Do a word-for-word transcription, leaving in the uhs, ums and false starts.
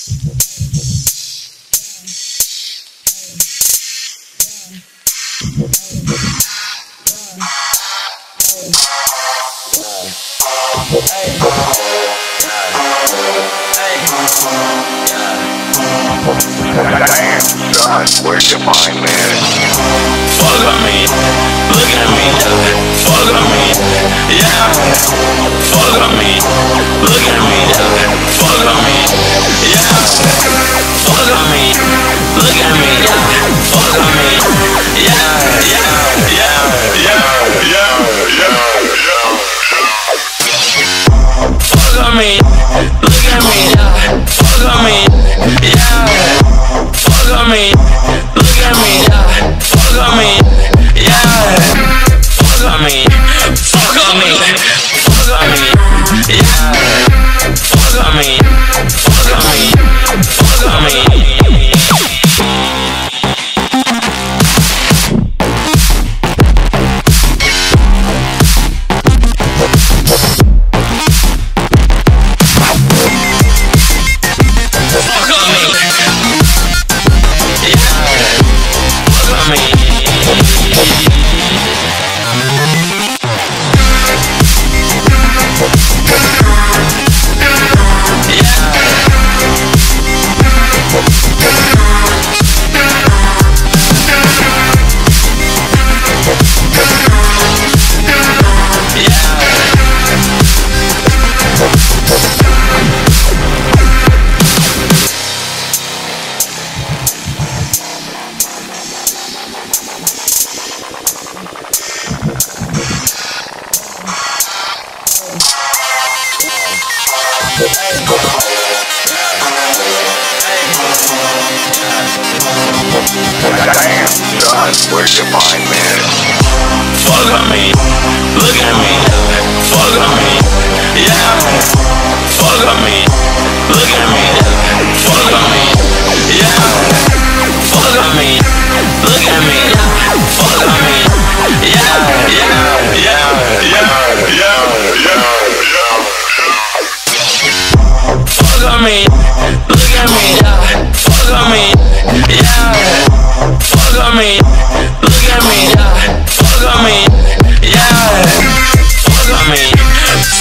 Damn, son, where's your mind, man? Fuck on me, look at me, fuck on me, yeah. Fuck on me, look at me, fuck on me, yeah. Fuck on me, look at me, fuck on me, yeah, yeah, yeah, yeah, yeah, yeah. Fuck on me, look at me, fuck on me, yeah. Fuck on me, look at me, fuck on me, yeah. Fuck on me, fuck on me, fuck on me, yeah. Fuck on me, fuck on me, fuck on me. Damn, son, where's your mind, man? Fuck on me, look at me, fuck on me, yeah. Fuck on me, look at me, fuck on me, yeah. Fuck on me, look at me, fuck on me, yeah, yeah, yeah, yeah, yeah, yeah. Fuck on me, look at me, fuck on me, yeah. Fuck on me, look at me, fuck on me, yeah. Fuck on me,